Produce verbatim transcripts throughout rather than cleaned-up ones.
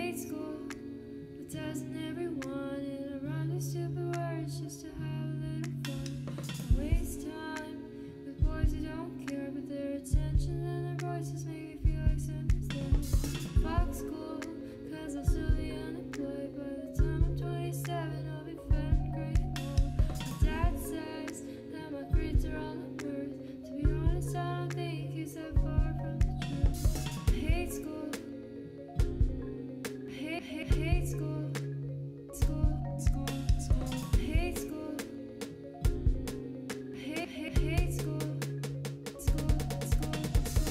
hate school, but doesn't everyone? And I run these stupid words just to have a little fun. I waste time with boys who don't care, but their attention and their voices make me feel like something's there. Fuck school, cause I'll still be unemployed. By the time I'm twenty-seven, I'll be fat and gray and old. My dad says that my grades are all on earth. To be honest, I don't think he's that far from the truth. I hate school. Hate, hate, hate school. School, school, school. Hate school. Hate, hate, hate school. School, school,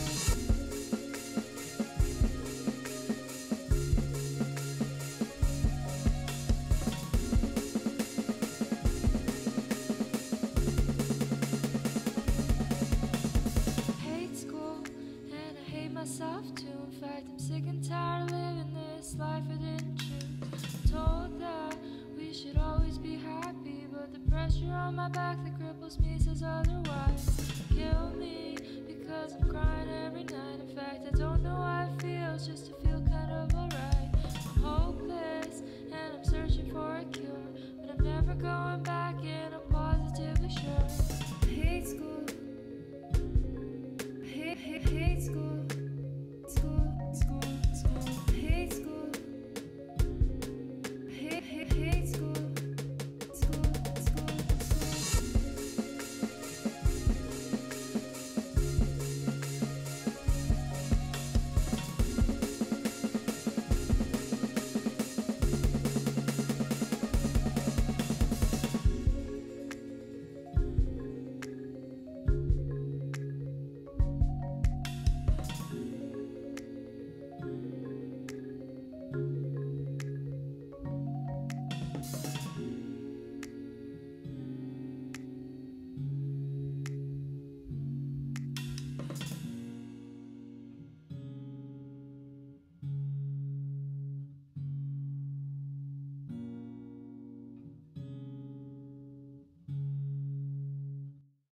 hate school, and I hate myself too. In fact, I'm sick and tired of living this life I didn't choose. I'm told that we should always be happy, but the pressure on my back that cripples me says otherwise. Kill me because I'm crying every night. In fact, I don't know how it feels just to feel kind of alright. I'm hopeless and I'm searching for a cure, but I'm never going back in.